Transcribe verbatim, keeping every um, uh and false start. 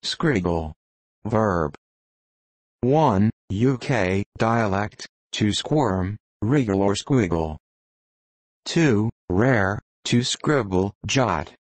Scriggle. Verb. one. U K dialect, to squirm, wriggle or squiggle. two. Rare, to scribble, jot.